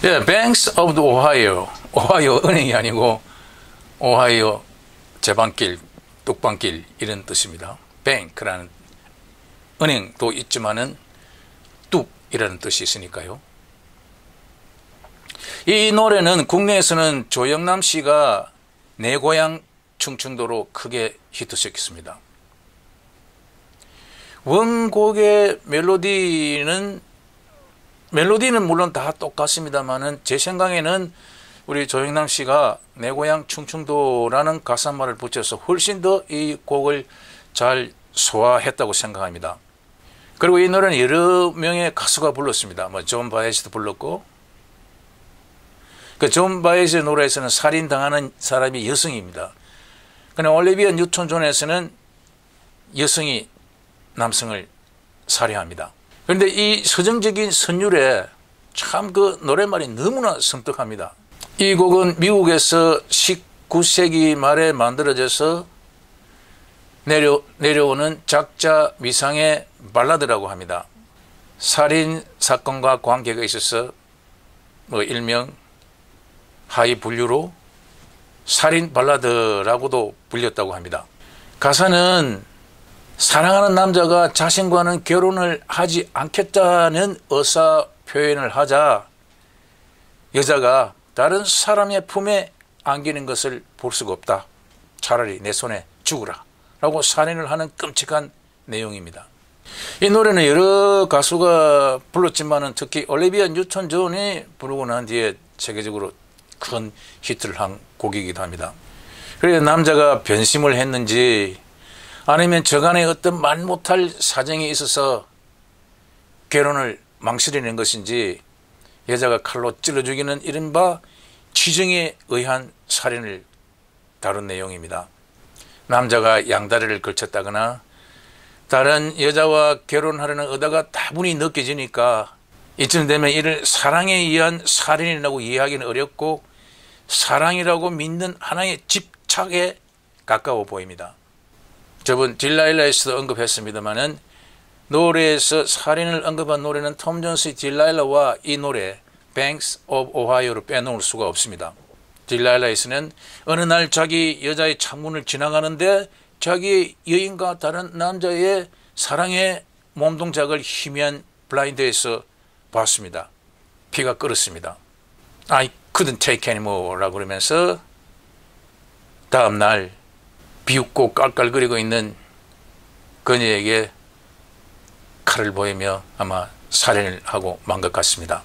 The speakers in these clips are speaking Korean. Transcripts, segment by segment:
예, Banks of the Ohio. 오하이오 은행이 아니고 오하이오 제방길, 뚝방길 이런 뜻입니다. Bank라는 은행도 있지만은 뚝이라는 뜻이 있으니까요. 이 노래는 국내에서는 조영남 씨가 내 고향 충청도로 크게 히트시켰습니다. 원곡의 멜로디는 물론 다 똑같습니다만은 제 생각에는 우리 조영남 씨가 내 고향 충청도라는 가사말을 붙여서 훨씬 더 이 곡을 잘 소화했다고 생각합니다. 그리고 이 노래는 여러 명의 가수가 불렀습니다. 존 바에즈도 불렀고, 그 존 바에즈의 노래에서는 살인당하는 사람이 여성입니다. 그러나 올리비아 뉴턴 존에서는 여성이 남성을 살해합니다. 그런데 이 서정적인 선율에 참 그 노랫말이 너무나 섬뜩합니다. 이 곡은 미국에서 19세기 말에 만들어져서 내려오는 작자 미상의 발라드라고 합니다. 살인 사건과 관계가 있어서 일명 하이 분류로 살인 발라드라고도 불렸다고 합니다. 가사는 사랑하는 남자가 자신과는 결혼을 하지 않겠다는 의사 표현을 하자 여자가 다른 사람의 품에 안기는 것을 볼 수가 없다. 차라리 내 손에 죽으라. 라고 살인을 하는 끔찍한 내용입니다. 이 노래는 여러 가수가 불렀지만 특히 올리비아 뉴턴 존이 부르고 난 뒤에 세계적으로 큰 히트를 한 곡이기도 합니다. 그래서 남자가 변심을 했는지 아니면 저간에 어떤 말 못할 사정이 있어서 결혼을 망설이는 것인지 여자가 칼로 찔러 죽이는 이른바 치정에 의한 살인을 다룬 내용입니다. 남자가 양다리를 걸쳤다거나 다른 여자와 결혼하려는 의도가 다분히 느껴지니까 이쯤 되면 이를 사랑에 의한 살인이라고 이해하기는 어렵고 사랑이라고 믿는 하나의 집착에 가까워 보입니다. 저번 딜라일라에서도 언급했습니다마는 노래에서 살인을 언급한 노래는 톰 존스의 딜라일라와 이 노래 Banks of Ohio를 빼놓을 수가 없습니다. 딜라일라에서는 어느 날 자기 여자의 창문을 지나가는데 자기 여인과 다른 남자의 사랑의 몸동작을 희미한 블라인드에서 봤습니다. 피가 끓었습니다. I couldn't take anymore 라고 그러면서 다음 날 비웃고 깔깔거리고 있는 그녀에게 칼을 보이며 아마 살인을 하고 만 것 같습니다.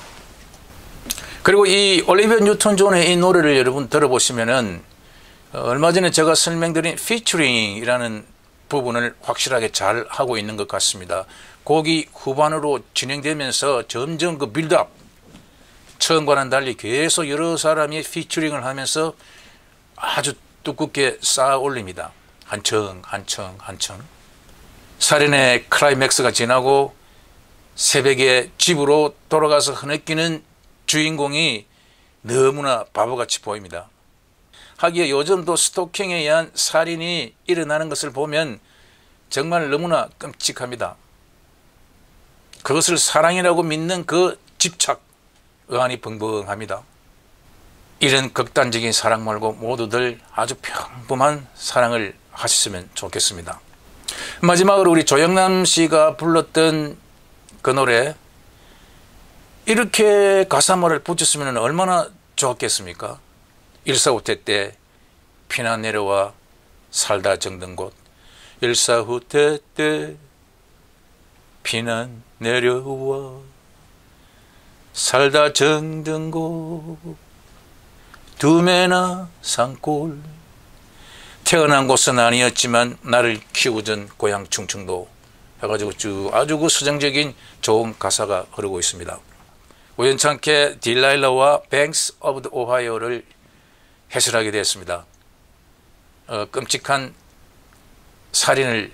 그리고 이 올리비아 뉴턴 존의 이 노래를 여러분 들어보시면은 얼마 전에 제가 설명드린 피처링이라는 부분을 확실하게 잘 하고 있는 것 같습니다. 곡이 후반으로 진행되면서 점점 그 빌드업, 처음과는 달리 계속 여러 사람이 피처링을 하면서 아주 두껍게 쌓아 올립니다. 한층 한층 한층. 살인의 클라이맥스가 지나고 새벽에 집으로 돌아가서 흐느끼는 주인공이 너무나 바보같이 보입니다. 하기에 요즘도 스토킹에 의한 살인이 일어나는 것을 보면 정말 너무나 끔찍합니다. 그것을 사랑이라고 믿는 그 집착, 의안이 벙벙합니다. 이런 극단적인 사랑 말고 모두들 아주 평범한 사랑을 하셨으면 좋겠습니다. 마지막으로 우리 조영남 씨가 불렀던 그 노래, 이렇게 가사말을 붙였으면 얼마나 좋았겠습니까? 145태 때 피난 내려와 살다 정든 곳, 145태 때 피난 내려와 살다 정든 곳, 두매나 산골, 태어난 곳은 아니었지만 나를 키우던 고향 충청도 해가지고 쭉 아주 그 서정적인 좋은 가사가 흐르고 있습니다. 우연찮게 딜라일라와 Banks of the Ohio를 해설하게 되었습니다. 끔찍한 살인을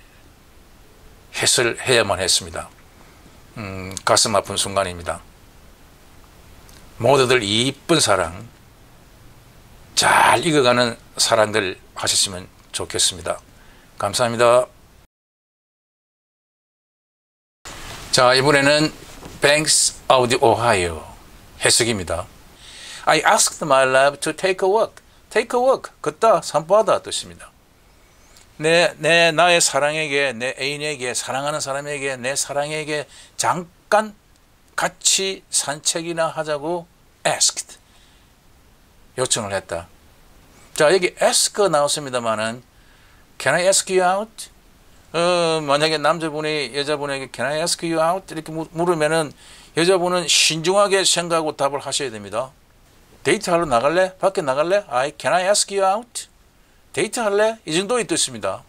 해설해야만 했습니다. 가슴 아픈 순간입니다. 모두들 이쁜 사랑, 잘 익어가는 사랑들 하셨으면 좋겠습니다. 감사합니다. 자, 이번에는 Banks of the Ohio, 해석입니다. I asked my love to take a walk. take a walk. 걷다, 산보하다 뜻입니다. 나의 사랑에게, 내 애인에게, 사랑하는 사람에게, 내 사랑에게 잠깐 같이 산책이나 하자고 asked. 요청을 했다. 자, 여기 ask가 나왔습니다만은 Can I ask you out? 만약에 남자분이 여자분에게 Can I ask you out? 이렇게 물으면은 여자분은 신중하게 생각하고 답을 하셔야 됩니다. 데이트하러 나갈래? 밖에 나갈래? Can I ask you out? 데이트할래? 이 정도의 뜻입니다.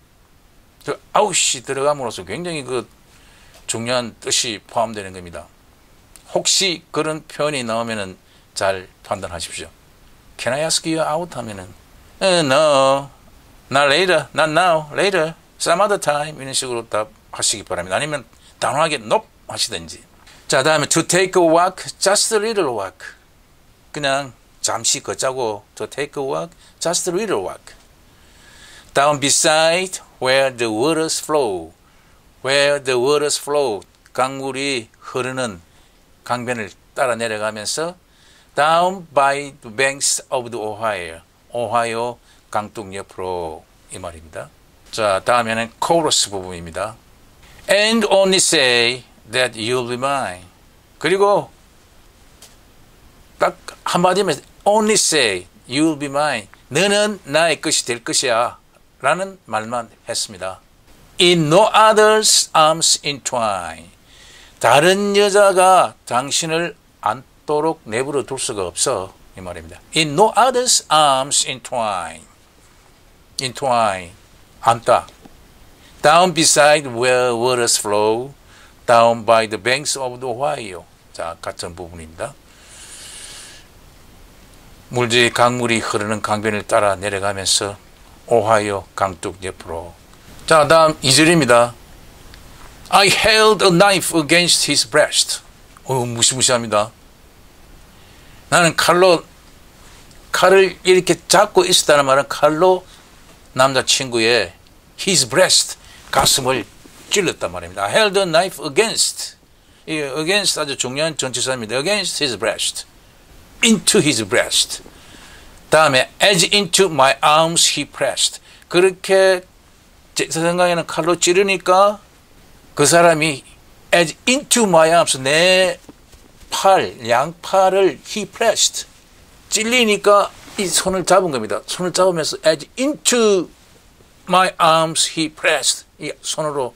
아웃이 들어감으로써 굉장히 그 중요한 뜻이 포함되는 겁니다. 혹시 그런 표현이 나오면은 잘 판단하십시오. Can I ask you out? 하면은 No, not later, not now, later, some other time 이런 식으로 답하시기 바랍니다. 아니면 단호하게 nope 하시든지. 자, 다음에 to take a walk, just a little walk. 그냥 잠시 걷자고 to take a walk, just a little walk. Down beside where the waters flow. where the waters flow. 강물이 흐르는 강변을 따라 내려가면서 down by the banks of the Ohio. 오하이오 강둑 옆으로 이 말입니다. 자, 다음에는 코러스 부분입니다. And only say that you'll be mine. 그리고 딱 한마디면 only say you'll be mine. 너는 나의 것이 될 것이야 라는 말만 했습니다. In no other's arms entwine. 다른 여자가 당신을 안도록 내버려 둘 수가 없어 이 말입니다. In no other's arms entwine. entwine. 안다. Down beside where waters flow. Down by the banks of the Ohio. 자, 같은 부분입니다. 물질이 강물이 흐르는 강변을 따라 내려가면서 오하이오 강둑 옆으로. 자, 다음 2절입니다. I held a knife against his breast. 무시무시합니다. 나는 칼을 이렇게 잡고 있었다는 말은 칼로 남자친구의 his breast, 가슴을 찔렀단 말입니다. I held a knife against. 이 against 아주 중요한 전치사입니다. against his breast. into his breast. 다음에 as into my arms he pressed. 그렇게 제 생각에는 칼로 찌르니까 그 사람이 as into my arms, 내 팔, 양팔을 he pressed. 찔리니까 이 손을 잡은 겁니다. 손을 잡으면서 as into my arms he pressed. 이 손으로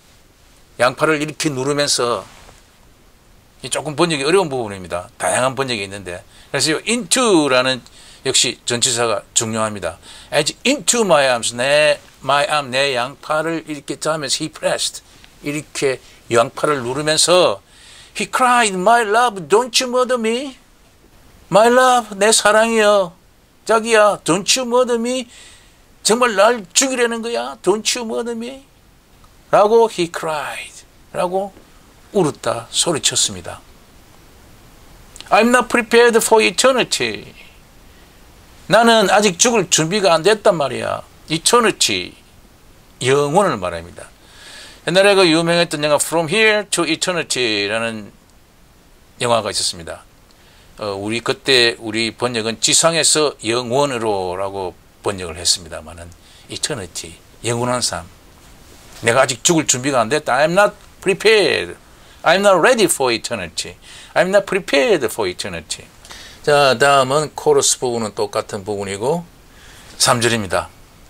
양팔을 이렇게 누르면서 조금 번역이 어려운 부분입니다. 다양한 번역이 있는데 그래서 into라는 역시 전치사가 중요합니다. as into my arms, 내 양팔을 이렇게 잡으면서 he pressed. 이렇게 양팔을 누르면서 he cried, my love, don't you murder me? my love, 내 사랑이여, 자기야, don't you murder me? 정말 날 죽이려는 거야? don't you murder me? 라고 he cried. 라고 울었다, 소리쳤습니다. I'm not prepared for eternity. 나는 아직 죽을 준비가 안 됐단 말이야. eternity, 영원을 말합니다. 옛날에 그 유명했던 영화 From Here to Eternity라는 영화가 있었습니다. 그때 우리 번역은 지상에서 영원으로라고 번역을 했습니다만은 eternity, 영원한 삶. 내가 아직 죽을 준비가 안 됐다. I'm not prepared. I'm not ready for eternity. I'm not prepared for eternity. 자, 다음은 코러스 부분은 똑같은 부분이고 3절입니다.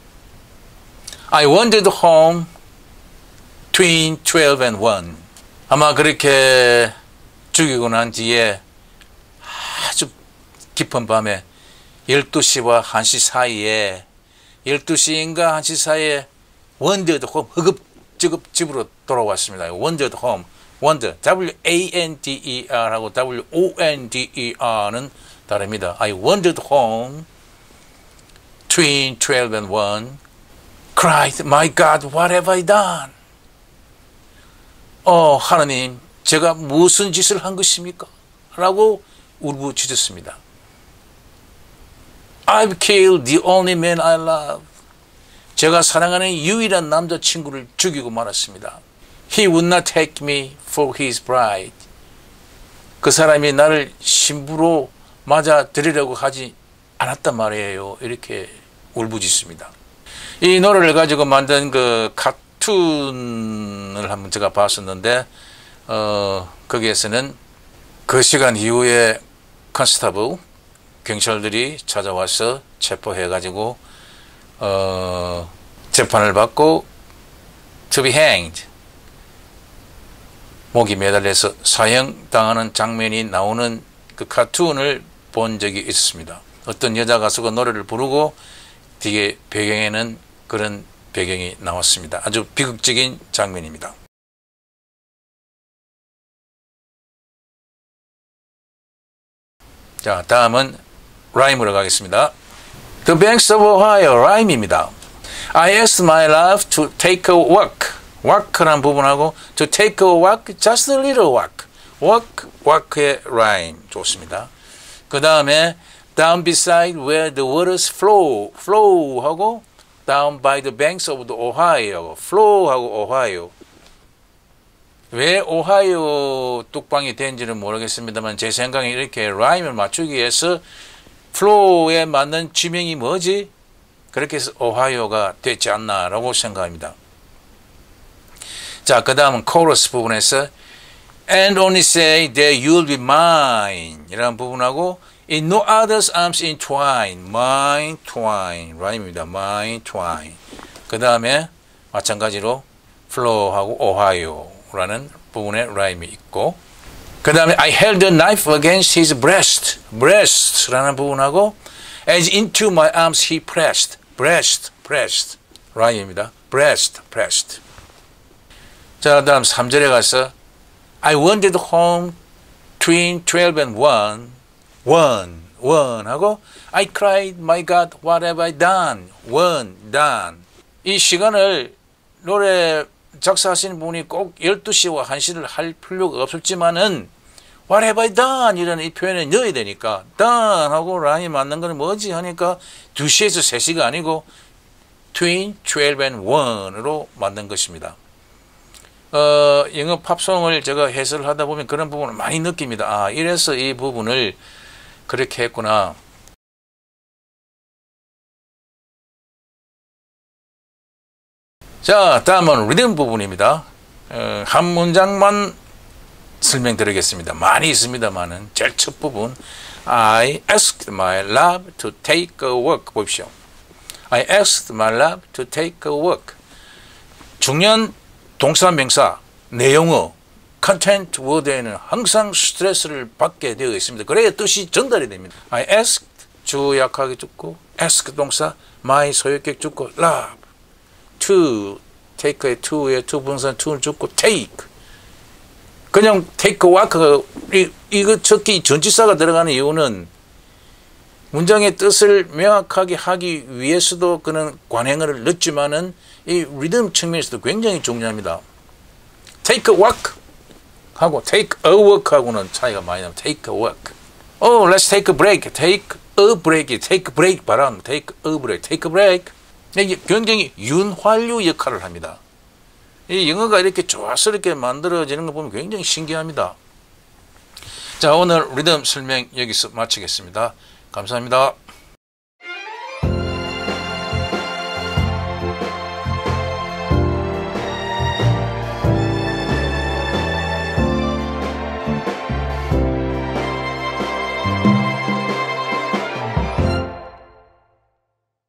I wandered home between 12 and 1. 아마 그렇게 죽이고 난 뒤에 아주 깊은 밤에 12시와 1시 사이에 12시인가 1시 사이에 wandered home, 허겁지겁 집으로 돌아왔습니다. wandered home. wander, W-A-N-D-E-R하고 W-O-N-D-E-R는 다릅니다. I wandered home between 12 and 1. Cried, my God, what have I done? 하나님, 제가 무슨 짓을 한 것입니까? 라고 울부짖었습니다. I've killed the only man I love. 제가 사랑하는 유일한 남자친구를 죽이고 말았습니다. He would not take me for his bride. 그 사람이 나를 신부로 맞아들이려고 하지 않았단 말이에요. 이렇게 울부짖습니다. 이 노래를 가지고 만든 그 카툰을 한번 제가 봤었는데 거기에서는 그 시간 이후에 컨스타블 경찰들이 찾아와서 체포해가지고 재판을 받고 to be hanged, 목이 매달려서 사형당하는 장면이 나오는 그 카툰을 본 적이 있습니다. 어떤 여자 가수가 노래를 부르고 뒤에 배경에는 그런 배경이 나왔습니다. 아주 비극적인 장면입니다. 자, 다음은 라임으로 가겠습니다. The Banks of Ohio, 라임입니다. I asked my love to take a walk. walk라는 부분하고 to take a walk, just a little walk. walk의 라임 좋습니다. 그 다음에 down beside where the waters flow 하고 down by the banks of the Ohio, flow하고 Ohio. 왜 오하이오 뚝방이 된지는 모르겠습니다만 제 생각에 이렇게 라임을 맞추기 위해서 flow에 맞는 지명이 뭐지? 그렇게 해서 오하이오가 됐지 않나라고 생각합니다. 자, 그 다음은 코러스 부분에서 and only say that you'll be mine 이라는 부분하고 in no other's arms entwine, mine twine 라임입니다. mine twine. 그 다음에 마찬가지로 flow하고 오하이오라는 부분에 라임이 있고 그 다음에 I held the knife against his breast라는 부분하고 as into my arms he pressed, pressed 라임입니다. pressed. 자, 다음 3절에 가서 I wandered home between 12 and 1 하고 I cried, my God, what have I done? done. 이 시간을 노래 작사하시는 분이 꼭 12시와 1시를 할 필요가 없었지만은 what have I done? 이라는 이 표현을 넣어야 되니까 done 하고 라임이 맞는 건 뭐지? 하니까 2시에서 3시가 아니고 between 12 and 1으로 만든 것입니다. 영어 팝송을 제가 해설을 하다 보면 그런 부분을 많이 느낍니다. 아, 이래서 이 부분을 그렇게 했구나. 자, 다음은 리듬 부분입니다. 한 문장만 설명드리겠습니다. 많이 있습니다만은 제일 첫 부분 I asked my love to take a walk. 보십시오. I asked my love to take a walk. 중요한 동사 명사 내용어 content word에는 항상 스트레스를 받게 되어 있습니다. 그래야 뜻이 전달이 됩니다. I asked 주 약하게 죽고 ask 동사 my 소유격 죽고 love to take의 to의 to 분사 to를 죽고 take 그냥 take a walk 이거 적기 전치사가 들어가는 이유는 문장의 뜻을 명확하게 하기 위해서도 그는 관행어를 넣지만은 이 리듬 측면에서도 굉장히 중요합니다. take a walk 하고 take a walk 하고는 차이가 많이 납니다. take a walk. Oh, let's take a break. take a break. take a break 바람. take a break. take a break. 이게 굉장히 윤활유 역할을 합니다. 이 영어가 이렇게 조화스럽게 만들어지는 거 보면 굉장히 신기합니다. 자, 오늘 리듬 설명 여기서 마치겠습니다. 감사합니다.